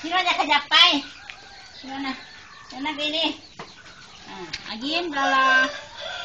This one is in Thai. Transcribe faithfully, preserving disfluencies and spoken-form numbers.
พี่ว่าจะขยับไปพี่ว่านะเดี๋ยวนะดีดีอ่ายิ้มรอรอ